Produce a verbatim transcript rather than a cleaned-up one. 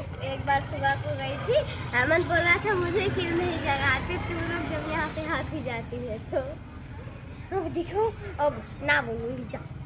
एक एक बार सुबह को गई थी, अहमद बोल रहा था मुझे क्यों नहीं जगाते तुम लोग जब यहाँ पे हाथी जाती है। तो अब दिखो, अब ना बोलूँगी, जाओ।